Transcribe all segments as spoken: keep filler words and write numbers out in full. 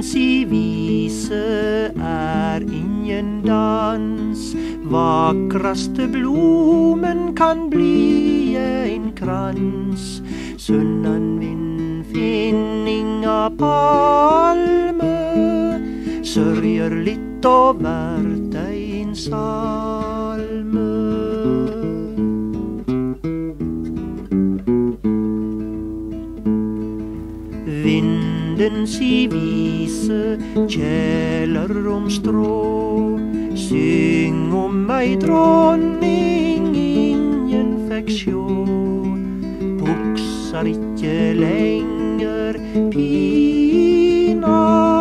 si vise er ingen dans, vakraste blomen kan bli en krans. Sunnanvind finninga palme, sørger litt og vært ein salme. Vinden si vise kjæler om strå, syng om ei dronning ingen fikk sjå. Hugsar ikkje lenger pina,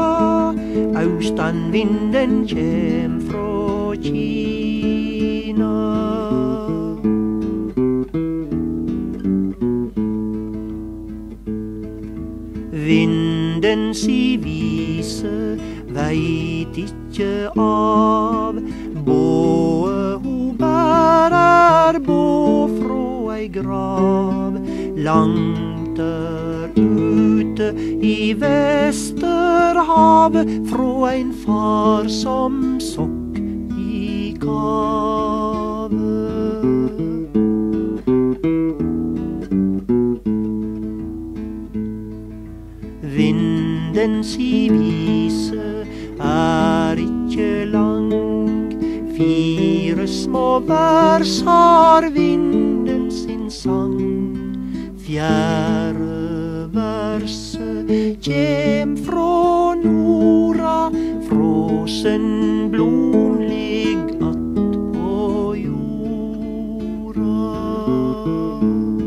austanvinden kjem frå Kina. Vinden si vise veit ikkje av, båe ho bærer bå frå ei grav. Langt der ute i Vesterhavet, frå ein far som sokk i kavet. Vinden si vise er ikkje lang, fire små vers har vinden sin sang. Fjerde verset kjem frå norda, frosen blom ligg att på jorda.